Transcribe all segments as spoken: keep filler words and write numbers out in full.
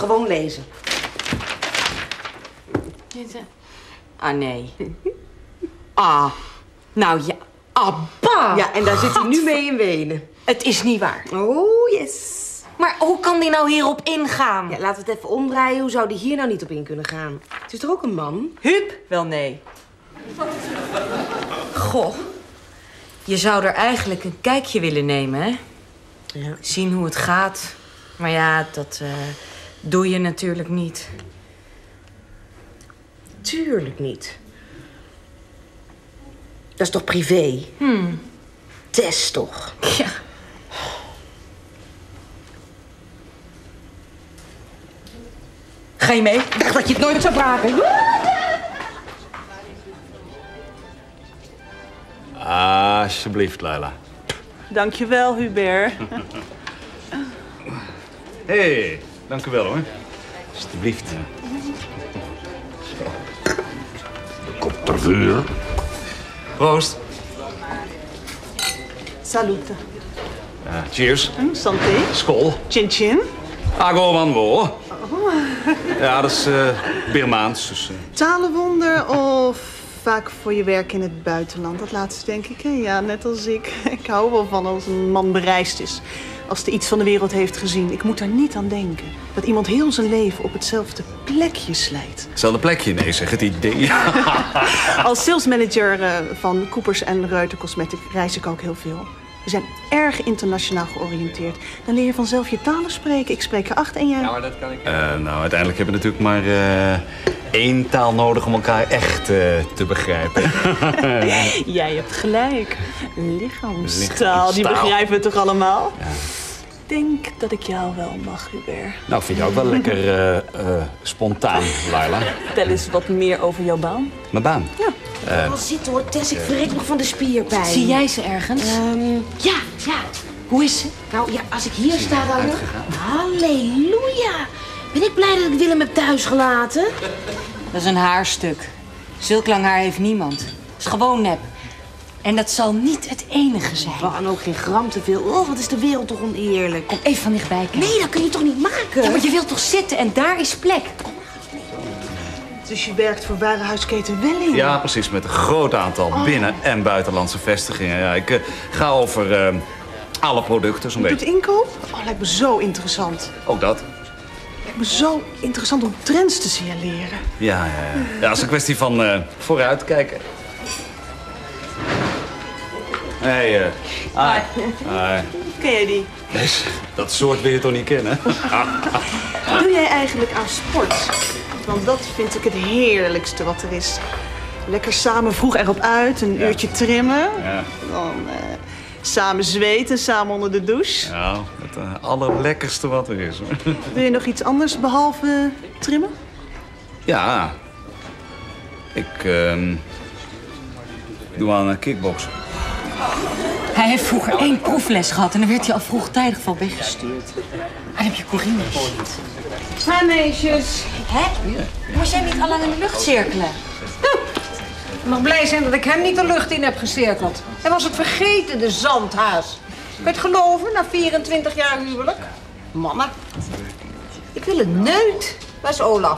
Gewoon lezen. Ah, nee. Ah, nou ja. Abba! Ja, en daar zit hij nu mee in Wenen. Het is niet waar. Oh, yes. Maar hoe kan die nou hierop ingaan? Ja, laten we het even omdraaien. Hoe zou die hier nou niet op in kunnen gaan? Het is toch ook een man? Huub? Wel, nee. Goh. Je zou er eigenlijk een kijkje willen nemen, hè? Ja. Zien hoe het gaat. Maar ja, dat uh, doe je natuurlijk niet. Tuurlijk niet. Dat is toch privé? Hmm. Tess toch? Ja. Ga je mee? Ik dacht dat je het nooit zou vragen. Alsjeblieft, Laila. Dankjewel, Hubert. Hé, hey, dank u wel hoor. Alsjeblieft. De kop ter vuur. Proost. Salute. Uh, cheers. Mm, santé. Skål. Chin chin. Ago van wo. Ja, dat is uh, Birmaans. Dus, uh... Talenwonder of vaak voor je werk in het buitenland? Dat laatste denk ik, hè? Ja, net als ik. Ik hou wel van als een man bereisd is. Als hij iets van de wereld heeft gezien. Ik moet er niet aan denken. Dat iemand heel zijn leven op hetzelfde plekje slijt. Hetzelfde plekje? Nee, zeg het idee. Als salesmanager uh, van Coopers en Reuter Cosmetic reis ik ook heel veel. We zijn erg internationaal georiënteerd. Dan leer je vanzelf je talen spreken. Ik spreek er acht en jij... Ja, maar dat kan ik... Uh, nou, uiteindelijk hebben we natuurlijk maar uh, één taal nodig om elkaar echt uh, te begrijpen. Jij hebt gelijk. Lichaamstaal, Lichaamstaal. die begrijpen we toch allemaal? Ja. Ik denk dat ik jou wel mag, Hubert. Nou, vind je ook wel lekker uh, uh, spontaan, Laila. Vertel eens wat meer over jouw baan. Mijn baan? Ja. Uh, wel zitten hoor, Tess. Ik verrek nog van de spierpijn. Zie jij ze ergens? Um, ja, ja. Hoe is ze? Nou ja, als ik hier sta dan... Halleluja. Ben ik blij dat ik Willem heb thuisgelaten? Dat is een haarstuk. Zulk lang haar heeft niemand. Dat is gewoon nep. En dat zal niet het enige zijn. Oh, en ook geen gram te veel. Oh, wat is de wereld toch oneerlijk. Kom even van dichtbij kijken. Nee, dat kun je toch niet maken? Ja, maar je wilt toch zitten en daar is plek. Dus je werkt voor warenhuisketen Welling? Ja, precies. Met een groot aantal oh. binnen- en buitenlandse vestigingen. Ja, ik uh, ga over uh, alle producten zo'n beetje. Je doet inkoop? Oh, lijkt me zo interessant. Ook dat. Lijkt me zo interessant om trends te signaleren. Ja, ja, ja. Ja, dat is een kwestie van uh, vooruitkijken. Hé, hey, uh, hi. Hi. Ken jij die? Nee, dat soort wil je toch niet kennen? Doe jij eigenlijk aan sport? Want dat vind ik het heerlijkste wat er is. Lekker samen vroeg erop uit, een ja. uurtje trimmen. Ja. Dan uh, samen zweten, samen onder de douche. Nou, het uh, allerlekkerste wat er is. Hoor. Doe je nog iets anders behalve trimmen? Ja. Ik uh, doe aan uh, kickboksen. Hij heeft vroeger één proefles gehad en dan werd hij al vroegtijdig van weggestuurd. En dan heb je Corine niet. Ha, meisjes. Hè? Moest jij niet al lang in de lucht cirkelen? Je mag blij zijn dat ik hem niet de lucht in heb gecirkeld. Hij was het vergeten, de zandhaas. Kun je het geloven, na vierentwintig jaar huwelijk? Mannen. Ik wil een neut. Waar is Olaf?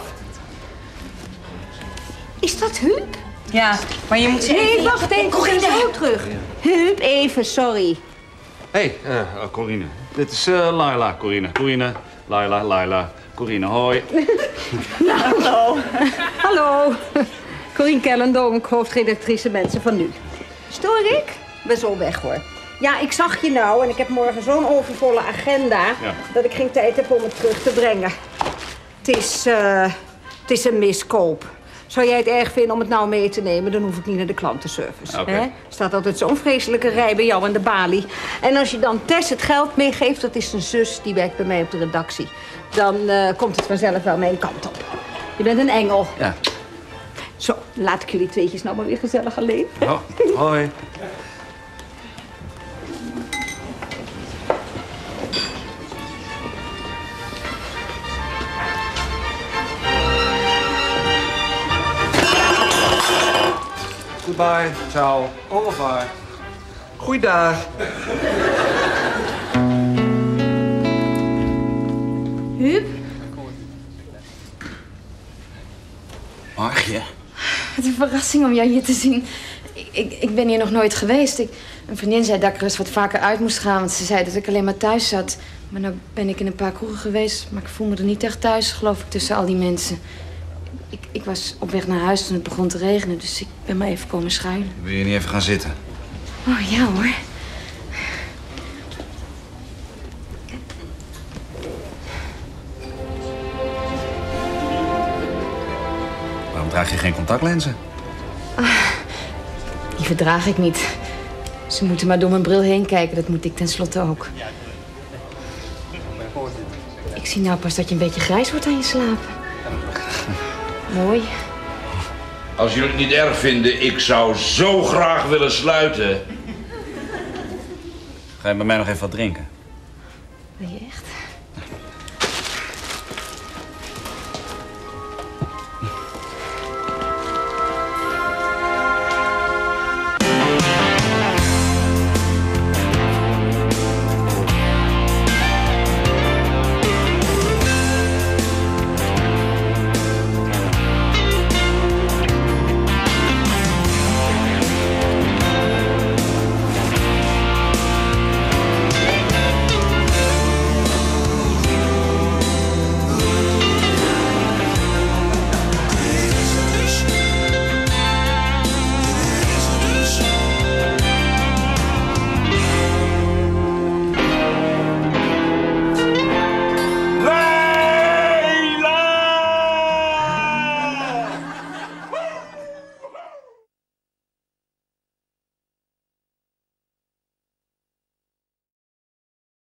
Is dat Huub? Ja, maar je moet... Nee, even... wacht even. Corine, zo terug. Huub, even, sorry. Hé, hey, uh, Corine. Dit is uh, Laila, Corine. Corine, Laila, Laila, Corine, hoi. Hallo. Hallo. Corine Kellendom, hoofdredactrice Mensen van Nu. Stoor ik? Ben zo weg hoor. Ja, ik zag je nou en ik heb morgen zo'n overvolle agenda... Ja. dat ik geen tijd heb om het terug te brengen. Het is, uh, het is een miskoop. Zou jij het erg vinden om het nou mee te nemen, dan hoef ik niet naar de klantenservice. Okay. Er staat altijd zo'n vreselijke rij bij jou aan de balie. En als je dan Tess het geld meegeeft, dat is een zus, die werkt bij mij op de redactie. Dan uh, komt het vanzelf wel mijn kant op. Je bent een engel. Ja. Zo, laat ik jullie tweetjes nou maar weer gezellig alleen. Oh, hoi. Goodbye, ciao, au revoir. Goeiedag. Huub, Margje? Wat een verrassing om jou hier te zien. Ik, ik, ik ben hier nog nooit geweest. Ik, een vriendin zei dat ik er eens wat vaker uit moest gaan, want ze zei dat ik alleen maar thuis zat. Maar nou ben ik in een paar kroegen geweest, maar ik voel me er niet echt thuis, geloof ik, tussen al die mensen. Ik, ik was op weg naar huis toen het begon te regenen, dus ik ben maar even komen schuilen. Wil je niet even gaan zitten? Oh, ja hoor. Waarom draag je geen contactlenzen? Ah, die verdraag ik niet. Ze moeten maar door mijn bril heen kijken, dat moet ik tenslotte ook. Ik zie nou pas dat je een beetje grijs wordt aan je slapen. Mooi. Als jullie het niet erg vinden, ik zou zo graag willen sluiten. Ga je bij mij nog even wat drinken? Ben je echt?